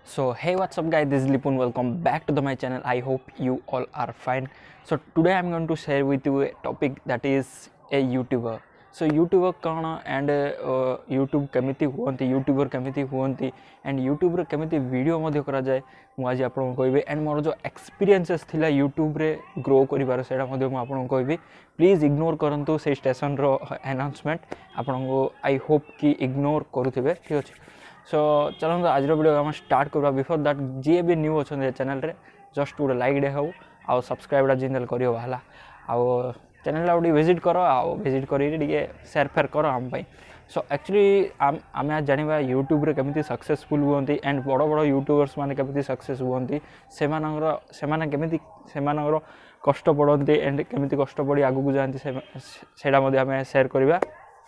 So hey, what's up guys, this is Lipun. Welcome back to my channel. I hope you all are fine. So today I'm going to share with you a topic that is a YouTuber. So YouTuber कौन and YouTube केमिति हुअन्ति, YouTuber केमिति हुअन्ति and YouTuber केमिति video मध्य करा जाए मु आज आपन कहबे and मोर जो एक्सपीरियंसेस थिला YouTube रे ग्रो करिवार सेडा मध्य मु आपन कहबे. प्लीज इग्नोर करंतु से स्टेशन रो अनाउंसमेंट आपन को आई होप कि इग्नोर करूथिबे. ठीक अछि. सो चलो आज वीडियो आम स्टार्ट करवा. बिफोर दैट जी भी न्यू अच्छा चैनल रे जस्ट गोटे लाइक डे हो आउ सब्सक्राइब जिंदल कर आउ चैनल गोटे विजिट कर आउ विजिट कर सेयार फेयर कर आम. सो एक्चुअली आम आज जाना यूट्यूब रे केमिति सक्सेसफुल हुअन्ति एंड बड़ बड़ यूट्यूबर्स माने केमिति सक्सेस हुअन्ति सेमाने केमिति सेमानर कष्ट पड़ती एंड केमिति कष्ट पड़ी आगु जाती सेटा आम सेयार करवा.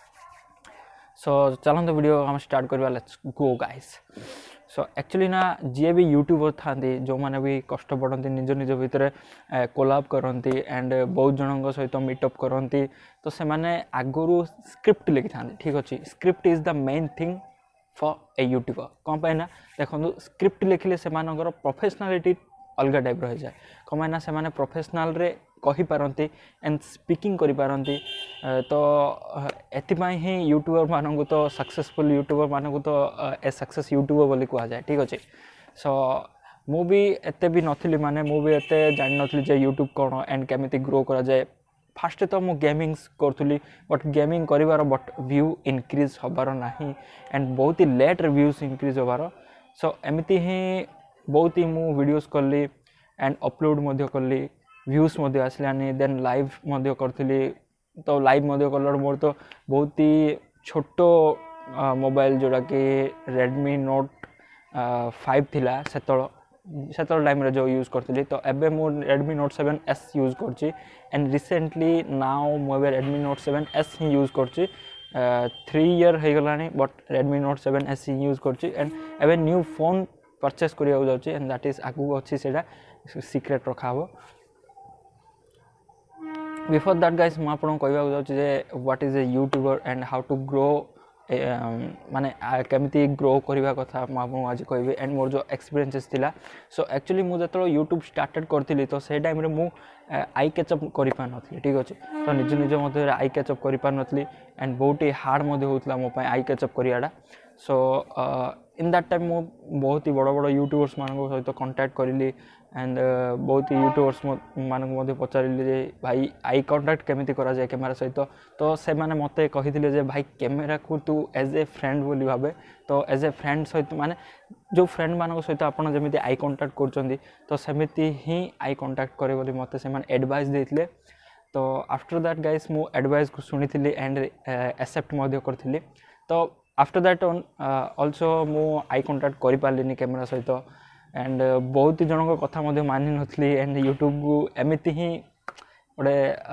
सो चलते वीडियो हम स्टार्ट करवा. Let's go guys. So actually ना जी भी यूट्यूबर था जो मैंने भी कष्ट पड़ती निज निज भितर कोलाब करती एंड बहुत जन सहित मीटअप करती तो से मैंने आगु स्क्रिप्ट लिखि था. ठीक अच्छे. Script is the main thing for a YouTuber. कौन पाई ना देखो स्क्रिप्ट लिखिले से प्रोफेशनालिटी अलग टाइप रही जाए. कौन पाई ना से माने प्रोफेशनल रे कही पारती एंड स्पीकिंग करि पारती. तो एथिपाई ही यूट्यूबर मानू तो सक्सेसफुल यूट्यूबर मानू तो ए सक्सेस यूट्यूबर बोली कह जाए. ठीक अच्छे. सो मु भी एते भी नथिली माने मु भी एते जानि नथिली जे यूट्यूब कौन एंड केमिति ग्रो करा जाए. फास्ट तो मु गेमिंग्स करूली बट गेमिंग करिवार बट व्यू इनक्रीज होबार नाही एंड बहुत ही लेट रे व्यूज इनक्रीज होबार. सो एमिति ही बहुत ही मु वीडियोस करली एंड अपलोड मध्य करली व्यूज मध्य आसलानी. देन लाइव मध्य करथिली तो लाइव मध्य कलर मोर तो बहुत ही छोट मोबाइल जोड़ा कि रेडमी नोट 5 थिला सेतल टाइम रे जो यूज करथिली. तो एबे मो रेडमी नोट 7S यूज करची एंड रिसेंटली नाउ मो रेडमी नोट 7S ही यूज करची. 3 ईयर हो गलानी बट रेडमी नोट 7S ही यूज करची एंड एबे न्यू फोन परचेस करिया जाउची एंड दैट इज आगु अछि सेटा सीक्रेट रखा हो. बिफोर दैट गाइस मु आपन कहबा जाउची what is a YouTuber and how to grow माने केमिति ग्रो करबा कथा मु आपन आज कहबे एंड मोर जो एक्सपीरियंसेस थिला. सो एक्चुअली मु जतो यूट्यूब स्टार्टेड करथिली तो से टाइम रे मु आई कैचअप करि पार नथली. ठीक अछि. तो निज निज मध्य आई कैचअप करि पार नथली एंड बहुत ही हार्ड मध्य होतला मो पय आई कैचअप करियाडा. सो इन दैट टाइम मु बहुत ही बड़ बड़ यूट्यूबर्स मानको सहित कांटेक्ट करिली एंड बहुत ही यूट्यूबर्स मानक मध्य पचारिले जे भाई आई कांटेक्ट केमिति करा जाए कैमरा सहित. तो से माने मते कहिथिले जे भाई कैमरा को तू एज ए फ्रेंड बोली भाबे. तो एज ए फ्रेंड सहित माने जो फ्रेंड मानक सहित आपण जेमिति आई कांटेक्ट करचंदी तो सेमिति ही आई कांटेक्ट करे बोली मते से माने एडवाइस देथिले. तो आफ्टर दैट गाइस मु एडवाइस को सुनिथिली एंड एक्सेप्ट मध्य करथिली. तो आफ्टर दैट ऑल्सो मु आई कांटेक्ट करि पारलिनी कैमरा सहित एंड बहुत जन कथा मानि नथली एंड यूट्यूब को एमिति ही गोटे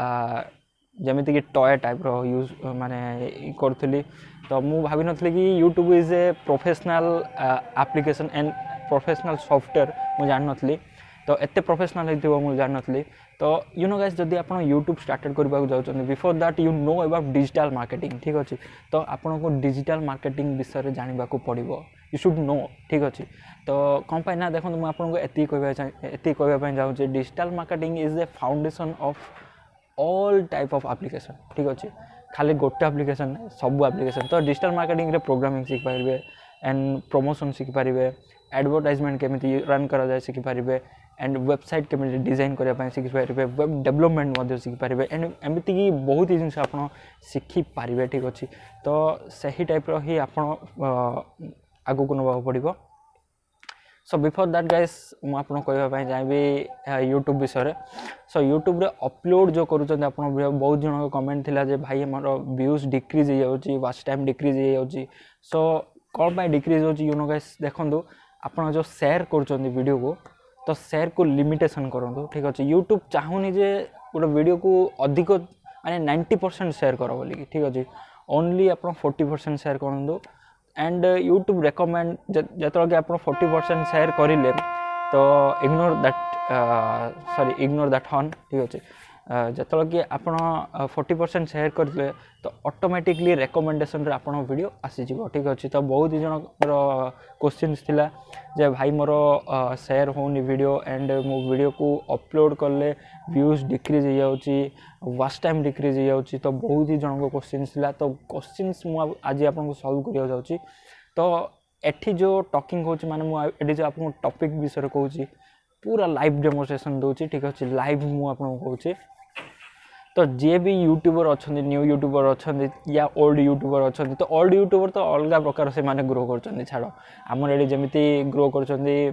जमिति कि टॉय टाइप रो यूज माने करथली. तो मु भाबी नथली कि YouTube is a professional application and professional software मु जान नथली. तो एते प्रोफेशनल हेतिबो मु जान नथली. तो यू नो गाइस जदि आपण यूट्यूब स्टार्टेड करबा जाउछन before that you know about digital marketing. ठीक अछि. तो आपण को डिजिटल मार्केटिंग विषय जानिबा को पड़िबो. You should know. ठीक अछि. तो कौन पाई ना देखो मुझे आपको एति कहबा चाहूँ digital marketing is the foundation of all type of application. ठीक अच्छे. खाली गोटे एप्लिकेशन सब एप्लिकेशन. तो डिजिटल मार्केटिंग रे प्रोग्रामिंग सीखि पारिबे एंड प्रमोशन सीखि पारिबे एडवर्टाइजमेंट केमिति रन करा जाए सीखि पारिबे एंड वेबसाइट केमिति डिजाइन करबा पय सीखि पारिबे वेब डेवलपमेंट मध्ये सीखि पारिबे एंड एमिति की बहुत ही जिंस आपण सीखि पारिबे. ठीक अच्छे. तो सही टाइप रो ही आपण आगु को नबा पड़िबो. सो बिफोर दैट गाइस मु आपन कहबा चाहिए यूट्यूब विषय. सो यूट्यूब रे अपलोड जो करूछन आपन बहुत जन कमेंट थिला जे भाई हमर व्यूज डिक्रीज हो जाउची वाच टाइम डिक्रीज हो जाउची. सो कोन बाय डिक्रीज होची यू नो गाइस देखंदो आपन जो शेयर करूछन वीडियो को तो शेयर को लिमिटेशन करंदो. ठीक अछि. यूट्यूब चाहुनी जे गोटे वीडियो को अधिक माने 90% शेयर करो बोली. ठीक अछि. ओनली आपन 40% शेयर करंदो एंड यूट्यूब रेकमेंड जतरा कि आप 40% शेयर करें तो इग्नोर दैट हॉर्न. ठीक अच्छे. ଯେତେବେଳେ कि ଆପଣ 40% ସେୟାର କରିଥିଲେ तो ऑटोमेटिकली रेकमेंडेशन रे आपण वीडियो आसीजिवो ठीक अछि। तो बहुत ही जनकर क्वेश्चंस थिला जे भाई मोर शेयर होनी वीडियो एंड मो वीडियो को अपलोड करले व्यूज डिक्रीज हो जाउची वॉच टाइम डिक्रीज हो जाउची। तो बहुत ही जनक क्वेश्चंस थिला तो क्वेश्चंस मु आज आपन को सॉल्व करिया जाउची। तो एठी जो टॉकिंग होची माने मु एठी जो आपन टॉपिक विषय कहूची पूरा लाइव डेमोन्स्ट्रेशन दोची ठीक अछि। लाइव मु आपन को कहूची तो जे भी यूट्यूबर अच्छा न्यू यूट्यूबर अच्छा या ओल्ड यूट्यूबर अच्छा तो ओल्ड यूट्यूबर तो अलग प्रकार से माने ग्रो कर छाड़ आमर ये जमी ग्रो कर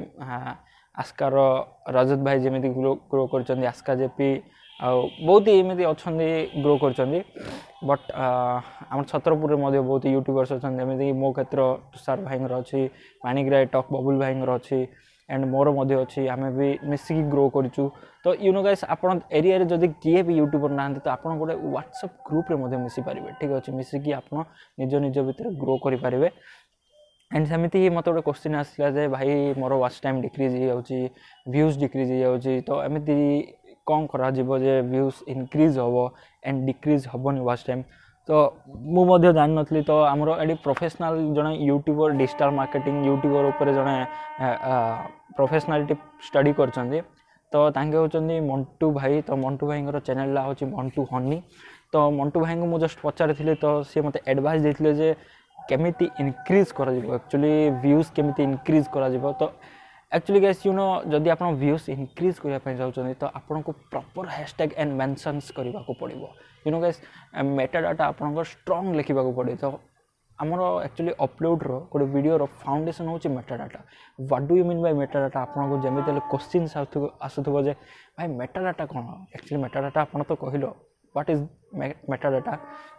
आस्कार रजत भाई जमी ग्रो कर आस्का जेपी बहुत ही एमती अच्छा ग्रो कर बट आम छत्रपुर में बहुत यूट्यूबर्स अच्छा जमीक मो क्षेत्र तुषार भाई अच्छी माणिक टॉक बबुल भाई अच्छी एंड मोर मध्य अच्छी आम भी मिसिकी ग्रो करूँ। तो यू नो गाइस आपण एरिया रे जदि किए भी यूट्यूबर ना तो आपण गोटे व्हाट्सएप ग्रुप रे मध्य मिसी पारे ठीक अच्छे मिसिकी आपण निज निज भितर ग्रो करें। एंड सेमती मत गोटे क्वेश्चन आसला जे भाई मोर वॉच टाइम डिक्रीज हो जाउची व्यूज डिक्रीज हो जाउची तो एमती कौन करा जिवो जे व्यूज इनक्रीज होबो एंड डिक्रीज होबोनी वॉच टाइम। तो मुझे जान नी तो आमर ये प्रोफेशनल जड़े यूट्यूबर डिजिटल मार्केटिंग यूट्यूबर उपर जड़े प्रोफेशनालिटी स्टडी कर तो तांके होचंदी मंटू भाई। तो मंटू भाई चैनल ला होची मंटू हनी। तो मंटू भाई को मुझे जस्ट पचारि तो सी मत एडवाइस देथिले जे केमिति इनक्रीज करा जिवो एक्चुअली व्यूज केमिति इनक्रीज करा जिवो। तो एक्चुअली गाइस यू नो जदि आप व्यूज इनक्रीज करने चाहते तो आपन को प्रॉपर हैशटैग एंड मेंशन्स करने को पड़ो। You know guys meta data आपन स्ट्रांग लिखा पड़े। तो आमर एक्चुअली अपलोड रो गोटे वीडियो रो फाउंडेशन होची meta data. What do you mean by meta data आपन को जमिते क्वेश्चन आसुथबो जे भाई मेटा डाटा कौन एक्चुअली मेटा डाटा आपन तो कहलो व्हाट इज मेटा डाटा।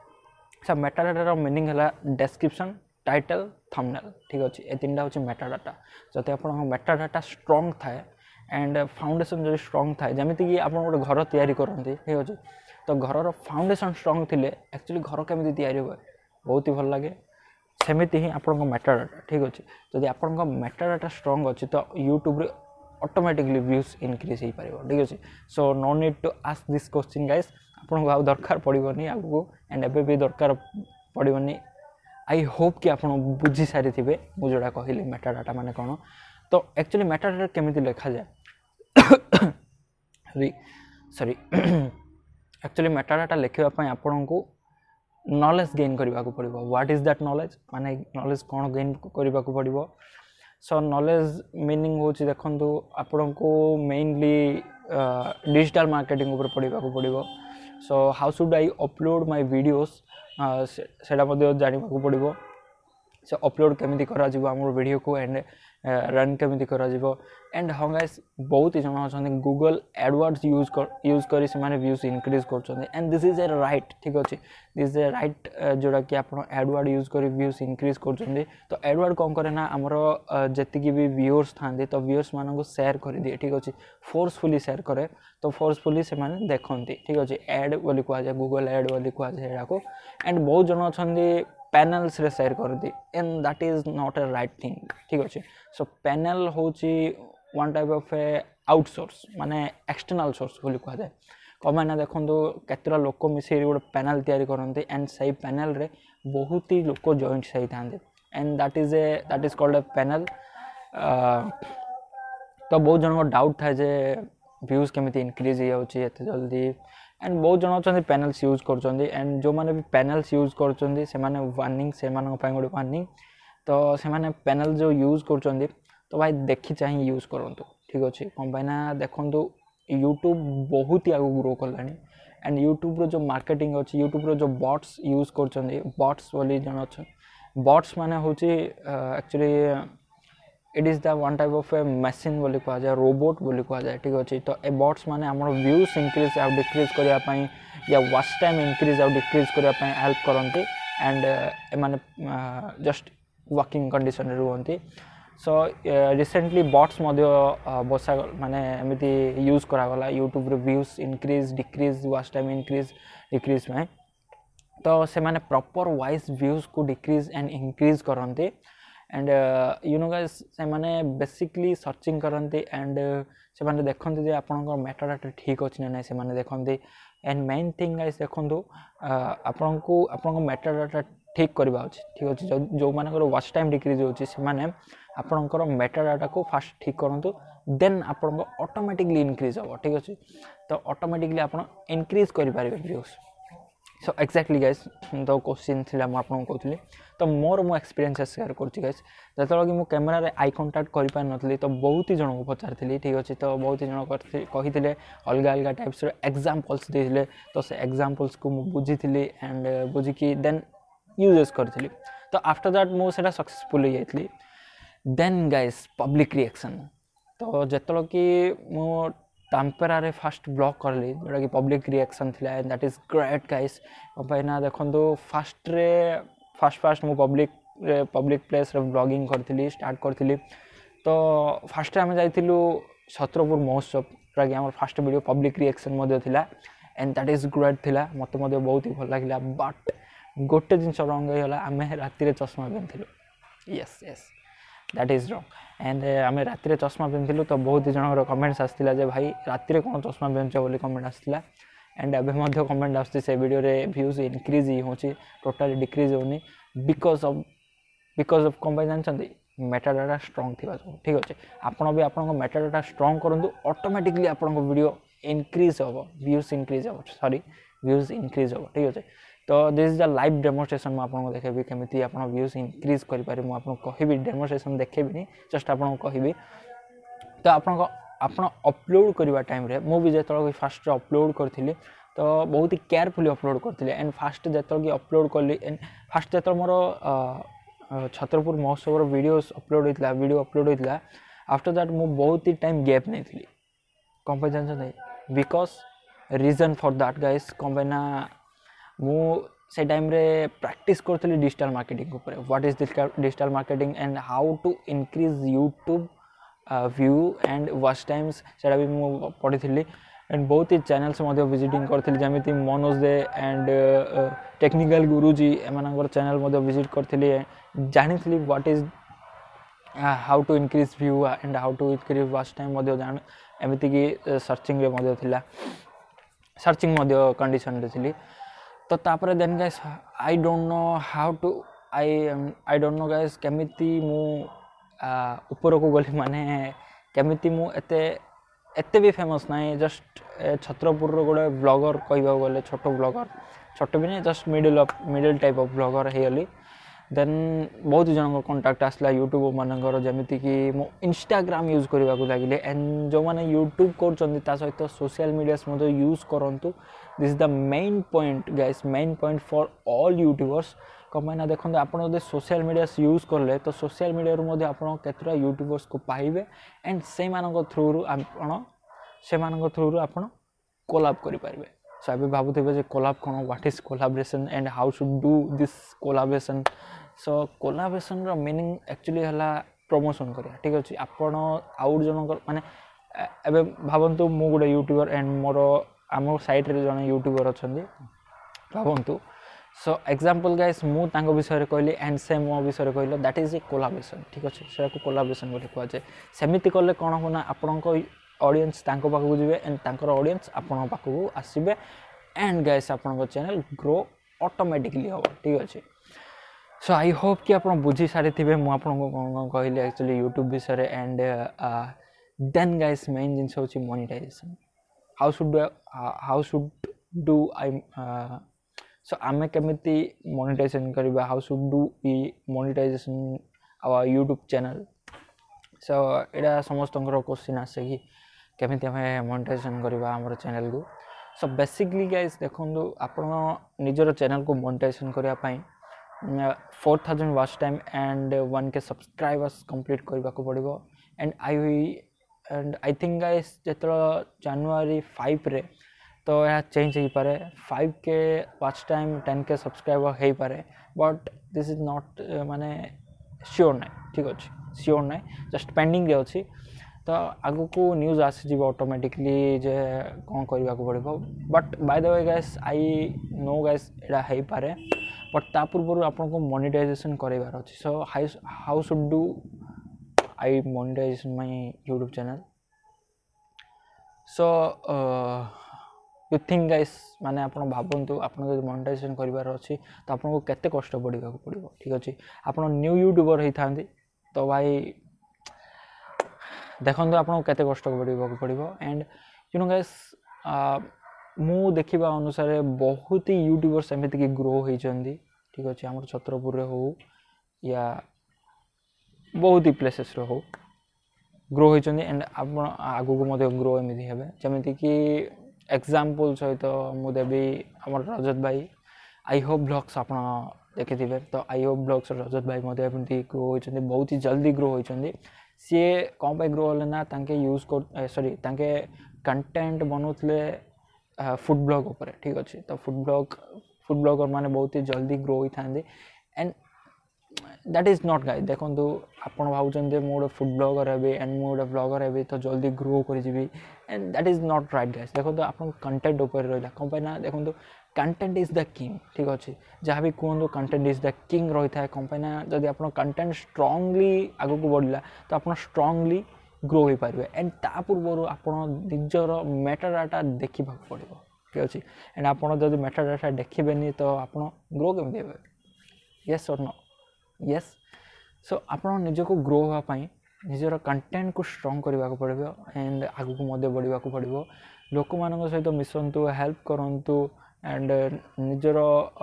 सब मेटा डाटा रो मीनिंग है डिस्क्रिप्शन टाइटल थंबनेल ठीक अच्छे ये तीन हूँ मेटा डाटा। जब आप मेटा डाटा स्ट्रांग थाए एंड फाउंडेशन जो स्ट्रांग थाए जमीती कि आप गोटे घर तैयारी करते ठीक अच्छे तो घर फाउंडेशन स्ट्रांग थिले एक्चुअली घर केमी तैयारी हुए बहुत ही भल लगे सेमती ही आप मेटा डाटा ठीक अच्छे। जब आप मेटा डाटा स्ट्रांग अच्छे तो यूट्यूब रे ऑटोमेटिकली व्यूज इनक्रीज हो पार ठीक अच्छे। So no need to ask this question guys आपको आउ दरकार पड़ोनी आगू एंड एबे भी दरकार पड़ोनी। आई होप कि आप बुझी सारी थे मुझे जोड़ा कहली मेटा डाटा माने कौन। तो एक्चुअली मेटा डाटा केमिति लिखा जाए सॉरी एक्चुअली मेटा डाटा लिखापी आपण को नॉलेज गेन करने को पड़ो। व्हाट इज दैट नॉलेज माने नॉलेज कौन गेन करने को पड़ो। सो नॉलेज मीनिंग हूँ देखो आपण को मेनली डिजिटल मार्केटिंग ऊपर पढ़ा पड़ो। So how should I upload my videos से जाना पड़ो। से अपलोड केमिति करा जिवो आमर वीडियो को एंड रन केमिति करा जिवो एंड हाँ गाइस बहुत ही जन अच्छा गूगल एडवर्ड्स यूज करी से माने व्यूज इनक्रीज कर and this is a right ठीक अच्छे दिस इज ए राइट जोड़ा कि आप एडवर्ड यूज कर व्यूज इनक्रीज कर। तो एडवर्ड कौन करे ना आमर जी भी व्यूअर्स था तो व्यूअर्स मान को शेयर कर दिए ठीक अच्छे फोर्सफुली शेयर करे तो फोर्सफुली से माने देखते ठीक अच्छे एड बोली कहुए गूगल एड बोली कहुए एंड बहुत जन अच्छा पैनल्स रे शेयर कर दी and that is not a right thing ठीक अच्छे। सो पैनल हूँ one type of a outsource माने एक्सटर्नल सोर्स बोली कहुए कमाय ना देखो केतरा लोक मिसे गोटे पैनल तैयारी करते एंड से पैनल रे बहुत ही लोक जॉइंट सही था and that is called a panel. तो बहुत जन को डाउट था जे व्यूज केमिति इनक्रीज हो जाउची एते जल्दी एंड बहुत जन अच्छा पैनल्स यूज कर एंड जो मैंने भी पैनल्स यूज कर वार्निंग से गोटे वार्निंग तो से पैनल जो यूज कर तो भाई देखी चाहिए यूज करूँ ठीक अच्छे कौन पाई ना देखो यूट्यूब बहुत ही आगे ग्रो कला एंड यूट्यूब जो मार्केटिंग अच्छी यूट्यूब जो बॉट्स यूज कर बॉट्स बोली जन अच्छा बॉट्स माने हूँ actually it is the one type of a machine बोली कहुए रोबोट बोली कहुए ठीक अच्छे। तो ए बॉट्स माने आम व्यूज इनक्रीज आउ डिक्रीज करने या वॉच टाइम इनक्रीज आउ डिक्रीज करने हेल्प करती एंड एमाने जस्ट वर्किंग कंडीशन रे रुहंती। सो रिसेंटली बॉट्स बसा माने एमती यूज करागला यूट्यूब रे views increase decrease watch time increase decrease में तो से माने प्रॉपर वाइज व्यूज को डिक्रीज एंड इनक्रीज करते एंड यू नो गाइस से माने बेसिकली सर्चिंग करती एंड से माने देखते जे आपनकर मेटाडाटा ठीक अच्छी ना नहीं से माने देखते एंड मेन थिंग गाइस देखो आपन को आपन मेटाडाटा ठीक करवा अच्छे ठीक अच्छे जो मानकर वाच टाइम डिक्रीज होची से माने आपनकर मेटाडाटा को फास्ट ठीक करंतु देन आपन ऑटोमेटिकली इंक्रीज हो ठीक अच्छे तो ऑटोमेटिकली आपन इंक्रीज कर पारे व्यूज सो एक्जाक्टली गाइस तो क्वेश्चन थिला म आपन कहतली तो मोर मो एक्सपीरियंस शेयर करछि गाइस जतलो कि मो कैमरा रे आई कांटेक्ट करि पार नथली तो बहुत ही जण को पचारथली ठीक अछि तो बहुत ही जण कहिथिले अलगा अलगा टाइप्स रे एग्जांपल्स देथिले तो से एग्जांपल्स को मु बुझिथिली एंड बुझि कि देन यूजेस करथिली तो आफ्टर दैट मो सेटा सक्सेसफुल हो जाइतली देन गाइस पब्लिक रिएक्शन तो जतलो कि मो टेम्परारी फास्ट ब्लॉग करली जोटा कि पब्लिक रिएक्शन थिला and that is great guys ना देखो फास्ट मु पब्लिक प्लेस रे ब्लॉगिंग करथिली स्टार्ट करथिली तो फास्ट आम जाइथिलु छत्रपुर महोत्सव जोटा कि हमर फास्ट वीडियो पब्लिक रिएक्शन मध्य थिला एंड दैट इज ग्रेट थिला मते मध्य बहुत ही भल लागिला बट गोटे जिनस रंग होला आमे राति रे चश्मा पिन्थिलु yes yes that is wrong and आम राति चश्मा पिन्धिलु तो बहुत जन कमेंट्स आसाला जे भाई राति कौन चश्मा पिंधुच बोली कमेंट आसाला एंड एवं कमेंट आस वीडियो रे व्यूज इनक्रीज ही हो टोटाली डिक्रीज होनी बिकज ऑफ कौन जानते मेटाडाटा स्ट्रॉन्ग थी ठीक अच्छे आपड़ भी आपन मेटाडाटा स्ट्रॉन्ग करूँ ऑटोमेटिकली आपन वीडियो इनक्रीज हम व्यूज इनक्रीज हम सॉरी व्यूज इनक्रीज हम ठीक अच्छे तो this is the live demonstration मुझे देखेबी केमिति आपन व्यूज इनक्रीज करि पारे मु आपन कहबी डेमोन्स्ट्रेशन देखेबिनी जस्ट आपन कहबी तो आपन अपलोड करबा टाइम रे मु भी जेतलो फास्ट अपलोड करथिली तो बहुत ही केयरफुली अपलोड करथिली एंड फास्ट जेतलो कि अपलोड करली एंड फास्ट जेतलो मोर छत्रपुर महोत्सव रो वीडियो अपलोड होइतला आफ्टर दैट मु बहुत ही टाइम गैप नेथिली कंपेजन नहीं because reason for that guys कंपेना मु से टाइम रे प्रैक्टिस करथली डिजिटल मार्केटिंग ऊपर what is digital marketing and how to increase YouTube view and watch times सेटा भी मु पढ़ी एंड बहुत ही चैनल्स मध्य विजिटिंग करथली जमिति मनोज दे एंड टेक्निकल गुरुजी एमानकर चैनल मध्य विजिट करथली जानिथली what is how to increase view and how to increase watch time मध्य जान एमिति कि सर्चिंग रे मध्य थिला सर्चिंग मध्य कंडीशन रे थिली तो तापर then guys I don't know how to I don't know guys केमिति मु ऊपर को गली माने केमिति मु एते भी फेमस नाही जस्ट छत्रपुर रो गोटे ब्लॉगर कहबा गले छोटो ब्लॉगर छोटो भी नहीं just middle type of blogger हे गली देन बहुत जन कांटेक्ट आसला यूट्यूब मानकर जमिति कि मो इंस्टाग्राम यूज करबा को लागिले एंड जो माने यूट्यूब करचंदी ता सहित सोशल मीडियास मतो यूज करंतु this is the main point guys main point for all YouTubers कमाना देखो आपन जदि सोशल मीडिया यूज करले तो सोशल मीडिया रो मध्ये आपन केतरा यूट्यूबर्स को पाइबे एंड से मानक थ्रू रु आपन से मानक थ्रू रु आपन कोलैब करि पारिबे सो अभी भाबुथिबे जे कोलैब कोन what is collaboration and how should do this collaboration so collaboration रो मीनिंग एक्चुअली हला प्रमोशन करिया ठीक अछि आपन आउट जनकर माने एबे भाबंतु मु गुडे यूट्यूबर एंड मोर आम साइट रे जने यूट्यूबर अछंदी भाबंतु सो एग्जांपल गाइस मु तांको विषय रे कहली एंड से मो विषय रे कहलो दैट इज ए कोलैबोरेशन ठीक अछि से को कोलैबोरेशन बोली कहै छै सेमिति करले कोन होना आपनको ऑडियंस तांको पाखु जिवे एंड तांकर ऑडियंस आपन पाखु आसीबे एंड गाइस आपनको चैनल ग्रो ऑटोमेटिकली हो ठीक अछि सो आई होप कि आप बुझी सारी थे मुझे कौन कहली एक्चुअली यूट्यूब विषय एंड देन गाइस मेन जिनस हूँ monetization how should do I so आमे केमिति मोनेटाइजेशन करबा how should do we monetization our YouTube channel so एटा समस्त क्वेश्चन आसे कि केमिति आमे मोनेटाइजेशन करबा हमर चैनल को सो बेसिकली गाइस देखो आपण निजर चैनल को मोनेटाइजेशन करबा पई 4000 watch time and 1K subscribers complete करबा को पड़िबो एंड आई थिंक गाइस जेतरा जनवरी 5 रे तो यह चेंज हो पारे 5K watch time 10K subscriber हो पारे बट दिस इज नॉट माने श्योर ना ठीक अच्छे श्योर ना जस्ट पेंडिंग रे अच्छी तो आगु को न्यूज आसी ऑटोमेटिकली जे कौन करबा को पड़िबो but by the way guys I know guys एडा हो पारे बट ता पूर्व आपको मोनेटाइजेशन करार अच्छे so how should do I monetization my YouTube channel so you think guys माने आप भावतु आप मोनेटाइजेशन करार अच्छी तो आपको केते कष्ट पड़ा पड़ो ठीक अच्छे आप न्यू यूट्यूबर होता तो भाई देखो आपको केते कष्ट पड़ा पड़ो एंड यू नो गाइस मु देखा अनुसार बहुत ही यूट्यूबर्स एमती कि ग्रो होती ठीक अच्छे आम छत्रपुर हो या बहुत ही प्लेसेस हो ग्रो होती एंड आप आगू को ग्रो एमती हे जमीक कि एग्जाम्पल सहित मुझे आम रजत भाई आई होप ब्लॉग्स आप देखी तो आई होप ब्लॉग्स रजत भाई एमती ग्रो होती बहुत ही जल्दी ग्रो होती सी कौन पर ग्रो होले ना तांके यूज कर सॉरी तांके कंटेंट बनाते फूड ब्लॉग उपर ठीक अच्छे तो फूड ब्लॉगर माने बहुत ही जल्दी ग्रो होता and that is not guys देखो आप भावुँ मुझे फूड ब्लॉगर है एंड मुझे ब्लॉगर है तो जल्दी ग्रो कर and that is not right guys देखो आप कंटेंट उपर रहा कौन पर ना देखो कंटेंट इज द किंग ठीक अच्छे जहाँ भी कहूँ कंटेंट इज द किंग रही है कौन पर ना जब आप कंटेंट स्ट्रांगली आगू को बढ़ला तो आप स्ट्रांगली ग्रो हो पारे एंड ता पूर्व आप निजर मेटा डाटा देखा पड़ो ठीक अच्छे एंड आप जब मेटा डाटा देखिए तो आप ग्रो केमी हे येस और नो येस सो आप निजक ग्रो होगापाई निजर कंटेंट को स्ट्रंग करने को पड़ो एंड आगू को बढ़ा पड़ो लोक मान सहित मिसतु हेल्प करूँ एंड निजर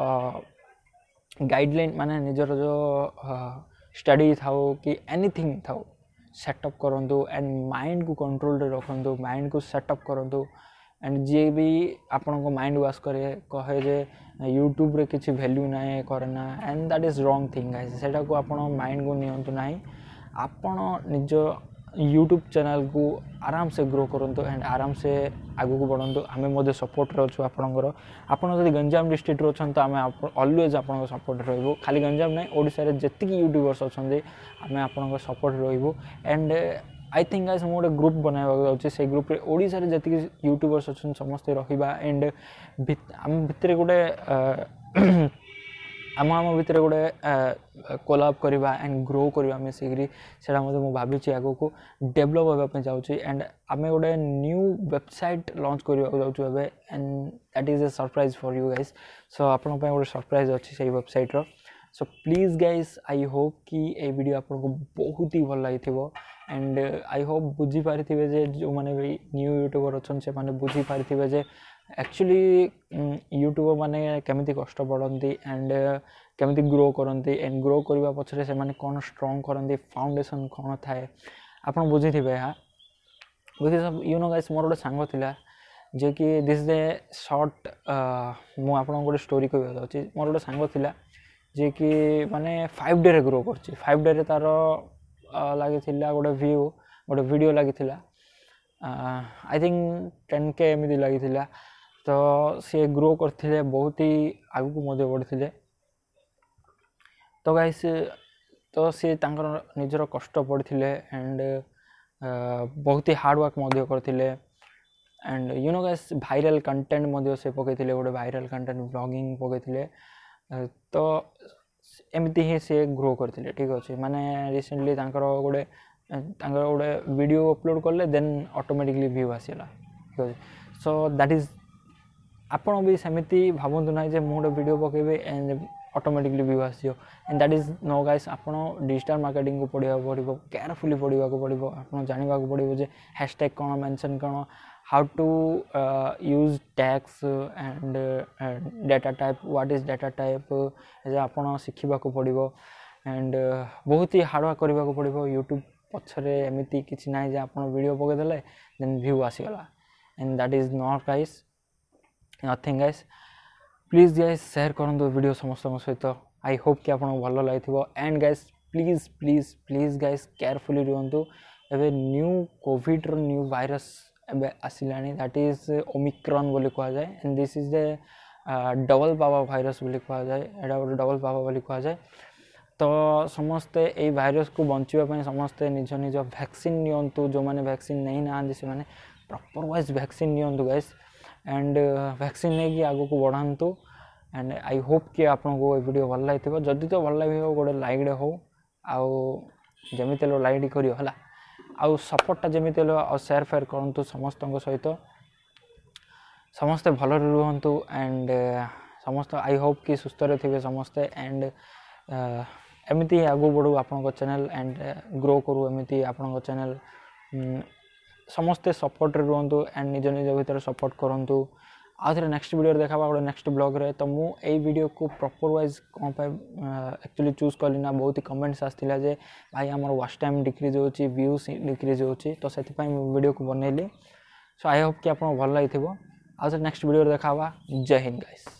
गाइडलाइन माने निजर जो स्टडी था कि एनीथिंग था सेटअप करूँ एंड माइंड को कंट्रोल रखु माइंड को सेटअप करूँ एंड जी भी आपण को माइंड वाश करे कहे जे यूट्यूब रे किसी वैल्यू ना करना and that is wrong thing guys सेटा को आपण माइंड को नियंतु नाही आपण निज यूट्यूब चैनल को आराम से ग्रो करूँ एंड आराम से आगू को बढ़ु आम मध्य सपोर्ट अच्छु आपणकर आपड़ जब गंजाम डिस्ट्रिक्ट अच्छा तो आम अलवेज आप सपोर्ट रू खाली गंजाम ना ओडिशा जी यूट्यूबर्स अच्छा आम आप सपोर्ट रू एंड आई थिंक गाइस मैं गोटे ग्रुप बनवा से ग्रुप ओडिशा रे जी यूट्यूबर्स अच्छा समस्ते रहा एंड आम भितर गोटे आम भितर गोटे कोलाब करवा एंड ग्रो करवा मिसिकी से भाई आगो को डेभलप होगापी जाऊँगी एंड आम गोटे न्यू वेबसाइट लॉन्च करने जाऊँ and that is a surprise for you guys so आपन गोटे सरप्राइज अच्छी से वेबसाइट रो so please guys I hope कि ये वीडियो आपको बहुत ही भल लगी एंड आई होप बुझीपारे जे जो मैंने भी न्यू यूट्यूबर अच्छा से मैंने बुझीपारे जे एक्चुअली यूट्यूबर माने केमिति कष्ट पड़ती एंड केमिति ग्रो करती एंड ग्रो करने पछरे से माने कौन स्ट्रंग करती फाउंडेशन कौन थाए आप बुझी थे हाँ बिकज यू नो गाइस मोर गोटे सांग थिला जे कि दिस इज ए शॉर्ट मु आपन गोटे स्टोरी कहबा चाहूँगी मोर गोटे सांग थिला जे कि माने 5 डे रे ग्रो करछि 5 डे रे तार लगी गोटे व्यू गोटे वीडियो लगी आई थिंक 10K एमती लगी तो सी ग्रो करते बहुत ही आगू को बढ़ते तो गाइस तो सी निजर कष्ट पड़ते एंड बहुत ही हार्डवर्क करते and you know guys viral content से पकईते गोटे भाइराल कंटेंट ब्लॉगिंग पकईते तो एमती ही सी ग्रो करते ठीक अच्छे माने रिसेंटली गोटे गोटे वीडियो अपलोड कले देन ऑटोमेटिकली व्यू आसीला ठीक अच्छे सो दैट इज आपण भी सेमती भावतु ना जे मुझे वीडियो पकेबे एंड ऑटोमेटिकली व्यू आसो and that is no guys आपण डिजिटल मार्केटिंग को पढ़ा पड़ो केयरफुली पढ़ा पड़ो आप जानवा पड़ो जे हैशटैग कौन मेंशन कौन how to use tags and data type what is data type आपड़ शिखा पड़ो एंड बहुत ही हार्डवर्क करने पड़ो यूट्यूब पछरे एमती किसी ना आप वीडियो पकईदे देन व्यू आसीगला and that is not guys nothing guys please guys share करूँ वीडियो समस्त सहित आई होप कि आपको भल लगी and guys please please please guys carefully रुहतु एवं न्यू कोविड रो न्यू वायरस एवं आसला दैट इज ओमिक्रॉन बोली कह जाए and this is a double power virus बोली कह जाए एटा गोटे डबल पावर बोली कह जाए तो समस्ते ये भाइरस को बचापी समस्ते निज निज वैक्सीन नियंतु जो मैंने वैक्सीन नहीं ना से मैंने प्रॉपर वाइज वैक्सीन नियंतु गाइस एंड वैक्सीन नहीं कि आगो को बढ़ातु एंड आई होप कि आपको ये वीडियो भल लगी जदि तो भल लगे गोटे लाइक हो आमी लाइक करियो है आउ सपोर्टा जमी आ सेयार फेयर करूँ समस्त सहित समस्ते भल रुहतु एंड समस्त आई होप कि सुस्थ थे समस्ते एंड एमती आगू बढ़ू आपण चैनल एंड ग्रो करू एमती आपण चैनल समस्ते सपोर्ट रुहतु एंड निज निज भर सपोर्ट करूँ आउ थे नेक्स्ट वीडियो देखा गोटे नेक्स्ट ब्लॉग रे तो मुझे वीडियो को प्रॉपर वाइज कौन एक्चुअली चूज कली ना बहुत ही कमेंट्स आसाला जे भाई आमर वाच टाइम डिक्रीज होची व्यूज डिक्रीज होची तो से वीडियो को बनैली सो आई होप कि आपको भल लगी आउ थे नेक्स्ट वीडियो देखा जय हिंद गाइस।